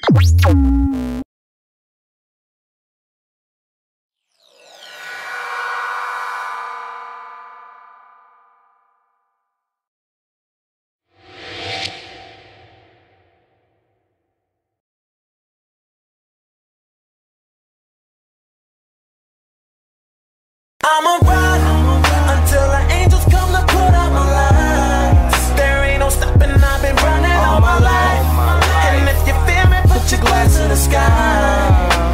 I'ma ride until the angels come to put out my lights. There ain't no stopping, I've been running all my life. And if you feel me, put your glass to the sky.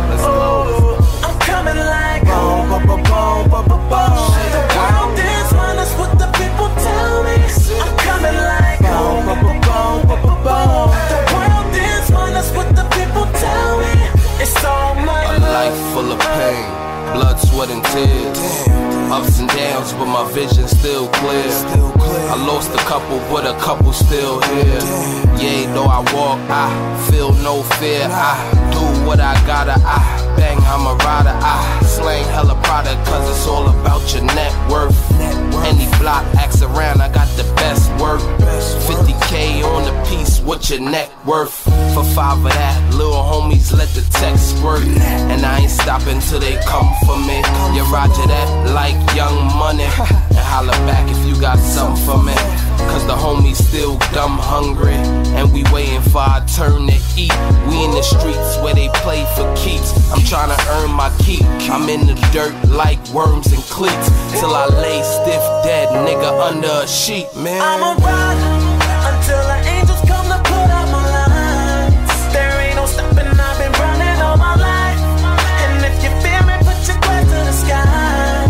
Oh, I'm coming like boom, boom, boom, boom, boom, boom, boom. The world is mine, that's what the people tell me. I'm coming like boom, boom, boom, boom, boom, boom, boom. The world is mine, that's what the people tell me. It's all mine. A life full of pain, blood, sweat, and tears. Ups and downs, but my vision still clear. I lost a couple, but a couple still here. Yeah, though I walk, I feel no fear. I do what I gotta, I bang, I'm a rider. I slang hella product, cause it's all about your net worth. Any block acts around, I got the best work. 50K on the piece, what your net worth? For 5 of that, little homies let the text squirt. And I ain't stopping till they come for me. You roger that like Young Money. And holla back if you got something for me. Cause the homies still dumb hungry. And we waiting for our turn to eat. We in the streets where they play for keeps. I'm trying to earn my keep. I'm in the dirt like worms and cleats. Till I lay stiff dead, nigga, under a sheet, man. I'ma ride until the angels come to put out my lights. There ain't no stopping, I've been running all my life. And if you feel me, put your glass to the sky.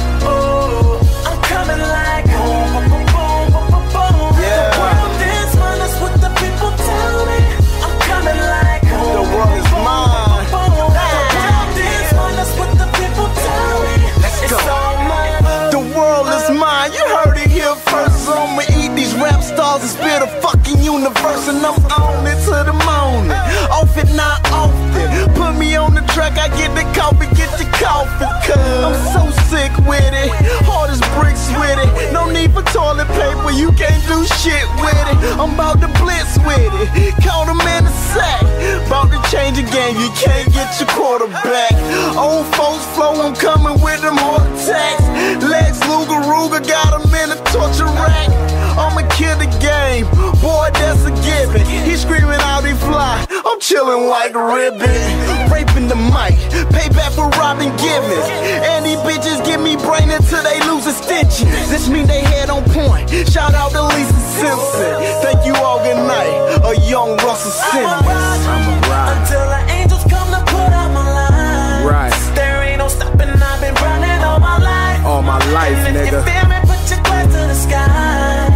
Oh, I'm coming like boom, boom, boom, boom, boom, boom, boom. Yeah. The world is mine, that's what the people tell me. I'm coming like boom, the world is mine. The world is mine, that's what the people tell me. It's all mine. The world is mine, you heard it here first. I'ma eat these rap stars and spit a fucking universe. And I'm on it to the morning, off it not often. Put me on the track, I get the coffee, get your coffee. Cause I'm so sick with it, hard as bricks with it. No need for toilet paper, you can't do shit with it. I'm about to blitz with it, count them in the sack. About to change the game, you can't get your quarterback. Old folks flow, I'm coming with them heart attacks. Lex Luger Ruger got him in a torture rack. I'ma kill the game, boy, that's a given. He screaming out, he fly, I'm chilling like a ribbon. Raping the mic, payback for robbing Givens. And these bitches give me brain until they lose a stitch. This mean they head on point, shout out to Lisa Simpson. Thank you all, good night, a young Russell Simmons. I'ma ride until the angels come to put out my lights. Right. There ain't no stopping, I've been running all my life. All my life, and if nigga. you feel me, put your glass to the sky.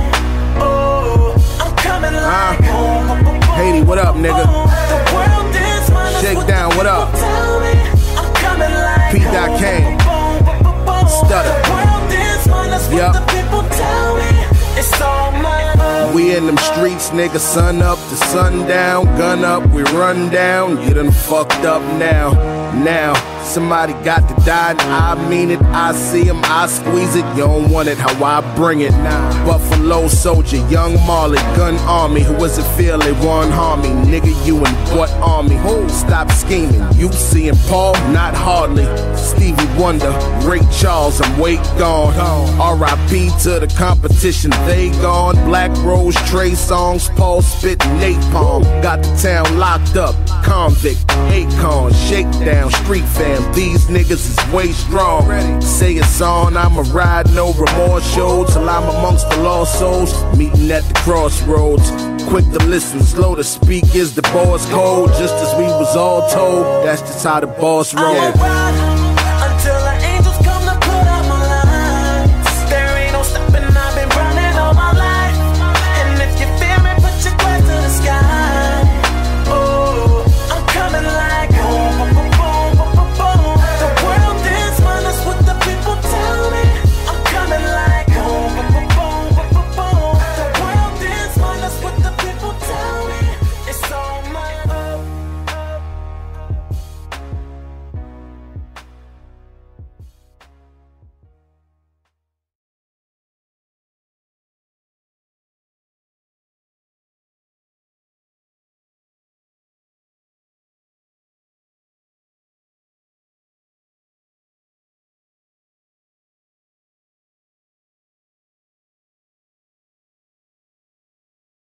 Oh, I'm coming like boom, boom, boom, boom. Haiti, what up, nigga? The world is mine, that's Shake down, what up? tell me. I'm coming like P.Cain. Stutter. The world is mine, that's what the people tell me. It's all mine. We in them streets, nigga, sun up to sundown. Gun up, we run down. You done fucked up now. Now, somebody got to die, and I mean it. I see him, I squeeze it. You don't want it how I bring it. Buffalo Soldier, Young Marley, Gun Army. Who was it feel they won't harm me? Nigga, you in what army? Stop scheming. You seeing Paul? Not hardly. Stevie Wonder, Ray Charles, I'm way gone. R.I.P. to the competition, they gone. Black Rose, Trey Songs, Paul spit, napalm. Got the town locked up. Convict, Akon, Shakedown, Street Fam. These niggas is way strong. Say it's on, I'ma ride, no remorse show till I'm amongst the lost souls. Meeting at the crossroads. Quick to listen, slow to speak is the boss code. Just as we was all told, that's just how the boss rolled.